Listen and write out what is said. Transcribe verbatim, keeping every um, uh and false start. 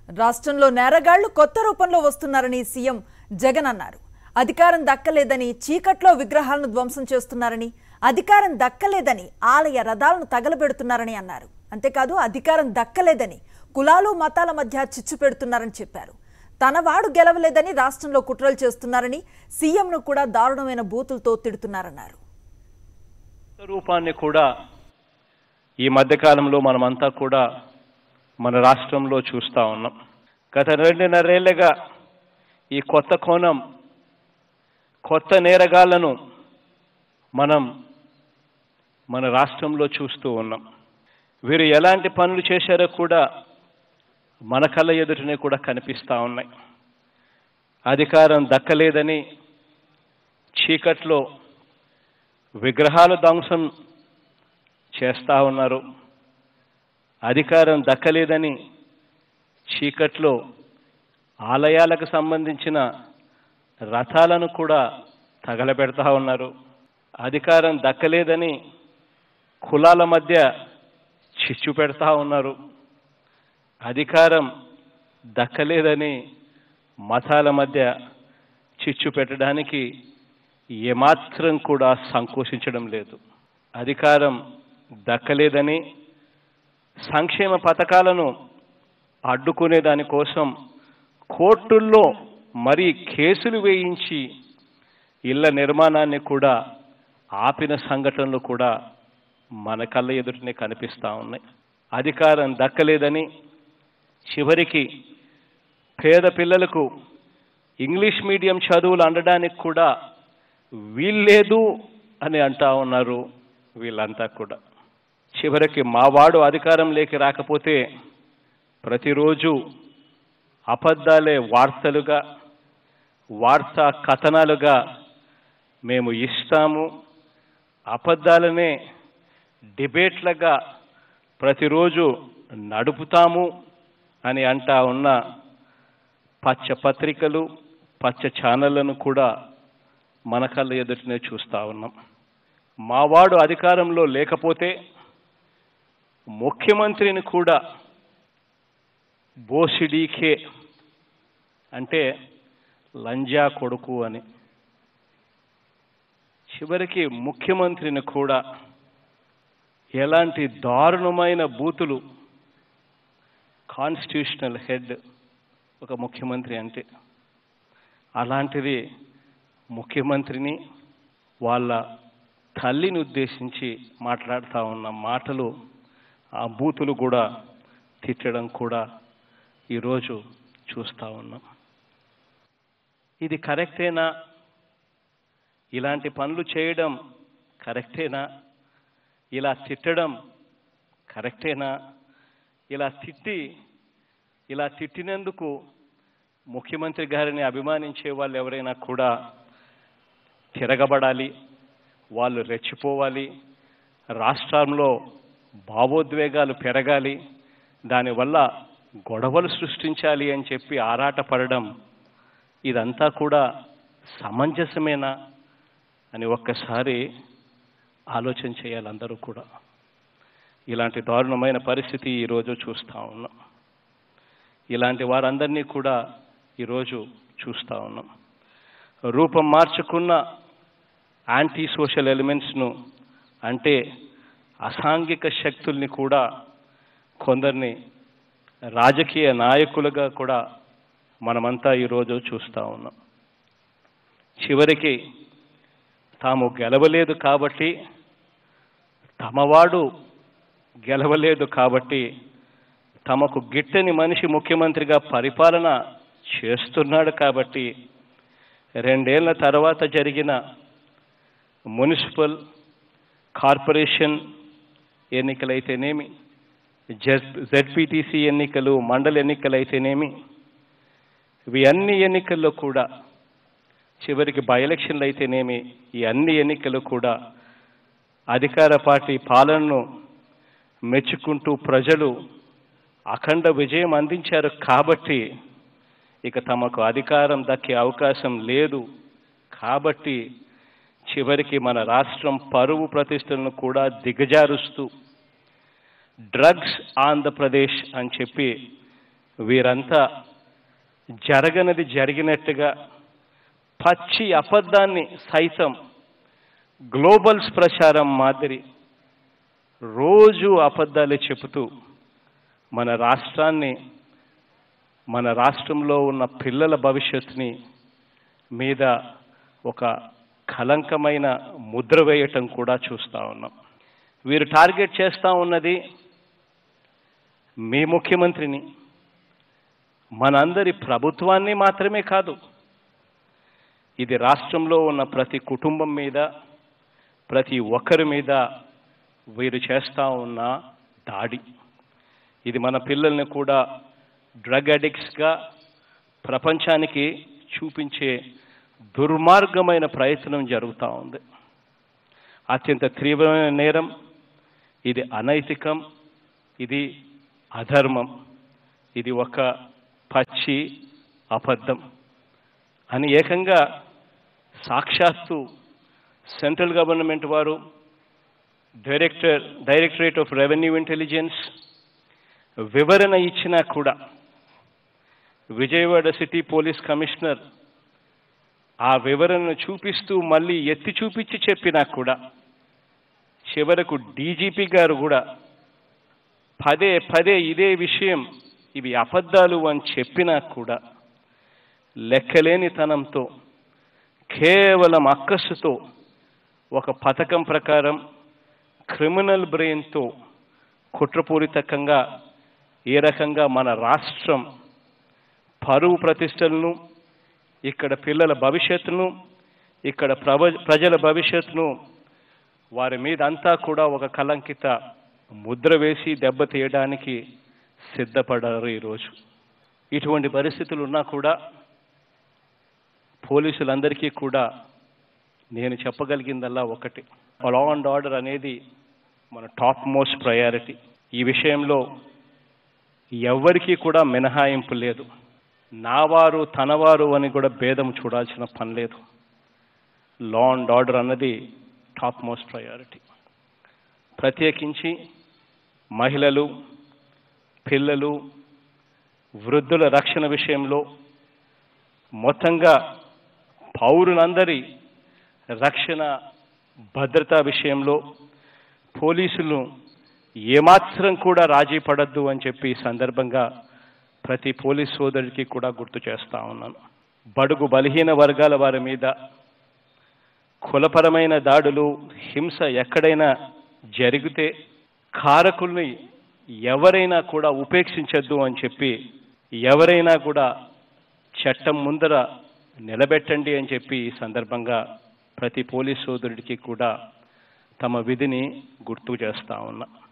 రాష్ట్రంలో నేరగాళ్లు కొత్త రూపంలో వస్తున్నారని సీఎం జగన్ అన్నారు. అధికారం దక్కలేదని చీకట్లో విగ్రహాలను ధ్వంసం చేస్తున్నారని, అధికారం దక్కలేదని ఆలయ రథాలను తగలబెడుతున్నారని అన్నారు. అంతేకాదు అధికారం దక్కలేదని కులాలు మతాల మధ్య చిచ్చు పెడుతున్నారని చెప్పారు. తనవాడు గెలవలేదని రాష్ట్రంలో కుట్రలు చేస్తున్నారని, సీఎంను కూడా దారుణమైన బూతులతో తిడుతున్నారన్నారు. రూపాన్ని కూడా ఈ మధ్యకాలంలో మనమంతా కూడా మన రాష్ట్రంలో చూస్తూ ఉన్నాం. గత రెండున్నరేళ్లుగా ఈ కొత్త కోణం, కొత్త నేరగాళ్లను మనం మన రాష్ట్రంలో చూస్తూ ఉన్నాం. వీరు ఎలాంటి పనులు చేశారో కూడా మన కళ్ళ ఎదుటనే కూడా కనిపిస్తూ ఉన్నాయి. అధికారం దక్కలేదని చీకట్లో విగ్రహాలు ధ్వంసం చేస్తూ ఉన్నారు. అధికారం దక్కలేదని చీకట్లో ఆలయాలకు సంబంధించిన రథాలను కూడా తగలబెడతా ఉన్నారు. అధికారం దక్కలేదని కులాల మధ్య చిచ్చు పెడతా ఉన్నారు. అధికారం దక్కలేదని మతాల మధ్య చిచ్చు పెట్టడానికి ఏమాత్రం కూడా సంకోచించడం లేదు. అధికారం దక్కలేదని సంక్షేమ పథకాలను అడ్డుకునే దానికోసం కోర్టుల్లో మరీ కేసులు వేయించి ఇళ్ల నిర్మాణాన్ని కూడా ఆపిన సంఘటనలు కూడా మన కళ్ళ ఎదుటనే కనిపిస్తూ ఉన్నాయి. అధికారం దక్కలేదని చివరికి పేద పిల్లలకు ఇంగ్లీష్ మీడియం చదువులు అందడానికి కూడా వీల్లేదు అని అంటా ఉన్నారు వీళ్ళంతా కూడా. చివరికి మావాడు అధికారంలోకి రాకపోతే ప్రతిరోజు అబద్ధాలే వార్తలుగా, వార్తా కథనాలుగా మేము ఇస్తాము, అబద్ధాలనే డిబేట్లుగా ప్రతిరోజు నడుపుతాము అని అంటా ఉన్న పచ్చ పత్రికలు, పచ్చ ఛానళ్లను కూడా మన కళ్ళ ఎదుటనే చూస్తూ ఉన్నాం. మావాడు అధికారంలో లేకపోతే ముఖ్యమంత్రిని కూడా బోసిడీకే అంటే లంజా కొడుకు అని, చివరికి ముఖ్యమంత్రిని కూడా ఎలాంటి దారుణమైన బూతులు. కాన్స్టిట్యూషనల్ హెడ్ ఒక ముఖ్యమంత్రి అంటే, అలాంటిది ముఖ్యమంత్రిని వాళ్ళ తల్లిని ఉద్దేశించి మాట్లాడుతూ ఉన్న మాటలు, ఆ బూతులు కూడా తిట్టడం కూడా ఈరోజు చూస్తూ ఉన్నాం. ఇది కరెక్టేనా? ఇలాంటి పనులు చేయడం కరెక్టేనా? ఇలా తిట్టడం కరెక్టేనా? ఇలా తిట్టి ఇలా తిట్టినందుకు ముఖ్యమంత్రి గారిని అభిమానించే వాళ్ళు ఎవరైనా కూడా తిరగబడాలి, వాళ్ళు రెచ్చిపోవాలి, రాష్ట్రంలో భావోద్వేగాలు పెరగాలి, దానివల్ల గొడవలు సృష్టించాలి అని చెప్పి ఆరాటపడడం, ఇదంతా కూడా సమంజసమేనా అని ఒక్కసారి ఆలోచన చేయాలి అందరూ కూడా. ఇలాంటి దారుణమైన పరిస్థితి ఈరోజు చూస్తూ ఉన్నాం. ఇలాంటి వారందరినీ కూడా ఈరోజు చూస్తూ ఉన్నాం. రూపం మార్చుకున్న యాంటీ సోషల్ ఎలిమెంట్స్ను, అంటే అసాంఘిక శక్తుల్ని కూడా కొందరిని రాజకీయ నాయకులుగా కూడా మనమంతా ఈరోజు చూస్తూ ఉన్నాం. చివరికి తాము గెలవలేదు కాబట్టి, తమవాడు గెలవలేదు కాబట్టి, తమకు గిట్టని మనిషి ముఖ్యమంత్రిగా పరిపాలన చేస్తున్నాడు కాబట్టి, రెండేళ్ల తర్వాత జరిగిన మున్సిపల్ కార్పొరేషన్ ఎన్నికలైతేనేమి, జెడ్పీటీసీ ఎన్నికలు, మండల ఎన్నికలైతేనేమి, ఇవి అన్ని ఎన్నికల్లో కూడా, చివరికి బై ఎలక్షన్లు అయితేనేమి, ఈ అన్ని ఎన్నికలు కూడా అధికార పార్టీ పాలనను మెచ్చుకుంటూ ప్రజలు అఖండ విజయం అందించారు కాబట్టి, ఇక తమకు అధికారం దక్కే అవకాశం లేదు కాబట్టి, చివరికి మన రాష్ట్రం పరువు ప్రతిష్టలను కూడా దిగజారుస్తూ డ్రగ్స్ ఆంధ్రప్రదేశ్ అని చెప్పి వీరంతా జరగనది జరిగినట్టుగా పచ్చి అబద్ధాన్ని సైతం గ్లోబల్స్ ప్రచారం మాదిరి రోజు అబద్ధాలే చెబుతూ మన రాష్ట్రాన్ని, మన రాష్ట్రంలో ఉన్న పిల్లల భవిష్యత్తుని మీద ఒక కలంకమైన ముద్ర వేయటం కూడా చూస్తూ ఉన్నాం. వీరు టార్గెట్ చేస్తూ ఉన్నది మీ ముఖ్యమంత్రిని, మనందరి ప్రభుత్వాన్ని మాత్రమే కాదు, ఇది రాష్ట్రంలో ఉన్న ప్రతి కుటుంబం మీద, ప్రతి ఒక్కరి మీద వీరు చేస్తూ ఉన్న దాడి. ఇది మన పిల్లల్ని కూడా డ్రగ్ అడిక్ట్స్గా ప్రపంచానికి చూపించే దుర్మార్గమైన ప్రయత్నం జరుగుతూ ఉంది. అత్యంత తీవ్రమైన నేరం ఇది, అనైతికం, ఇది అధర్మం, ఇది ఒక పచ్చి అబద్ధం అని ఏకంగా సాక్షాత్తు సెంట్రల్ గవర్నమెంట్ వారు, director directorate of revenue intelligence వివరణ ఇచ్చినా కూడా, విజయవాడ సిటీ పోలీస్ కమిషనర్ ఆ వివరణను చూపిస్తూ మళ్ళీ ఎత్తి చూపించి చెప్పినా కూడా, చివరకు డీజీపీ గారు కూడా పదే పదే ఇదే విషయం, ఇవి అబద్ధాలు అని చెప్పినా కూడా లెక్కలేనితనంతో, కేవలం అక్కసుతో, ఒక పథకం ప్రకారం క్రిమినల్ బ్రెయిన్తో కుట్రపూరితంగా ఏ రకంగా మన రాష్ట్రం పరువు ప్రతిష్టలను, ఇక్కడ పిల్లల భవిష్యత్తును, ఇక్కడ ప్రవ ప్రజల భవిష్యత్తును వారి మీద అంతా కూడా ఒక కలంకిత ముద్ర వేసి దెబ్బతీయడానికి సిద్ధపడ్డారు ఈరోజు. ఇటువంటి పరిస్థితులు ఉన్నా కూడా పోలీసులందరికీ కూడా నేను చెప్పగలిగిందల్లా ఒకటి, లా అండ్ ఆర్డర్ అనేది మన టాప్ మోస్ట్ ప్రయారిటీ. ఈ విషయంలో ఎవరికీ కూడా మినహాయింపు లేదు. నావారు తనవారు అని కూడా భేదం చూడాల్సిన పని లేదు. లా అండ్ ఆర్డర్ అన్నది టాప్ మోస్ట్ ప్రయారిటీ. ప్రత్యేకించి మహిళలు, పిల్లలు, వృద్ధుల రక్షణ విషయంలో, మొత్తంగా పౌరులందరి రక్షణ భద్రతా విషయంలో పోలీసులు ఏమాత్రం కూడా రాజీ పడద్దు అని చెప్పి ఈ సందర్భంగా ప్రతి పోలీస్ సోదరుడికి కూడా గుర్తు చేస్తా ఉన్నాను. బడుగు బలహీన వర్గాల వారి మీద కులపరమైన దాడులు, హింస ఎక్కడైనా జరిగితే కారకుల్ని ఎవరైనా కూడా ఉపేక్షించద్దు అని చెప్పి, ఎవరైనా కూడా చట్టం ముందర నిలబెట్టండి అని చెప్పి ఈ సందర్భంగా ప్రతి పోలీస్ సోదరుడికి కూడా తమ విధిని గుర్తు చేస్తా ఉన్నా.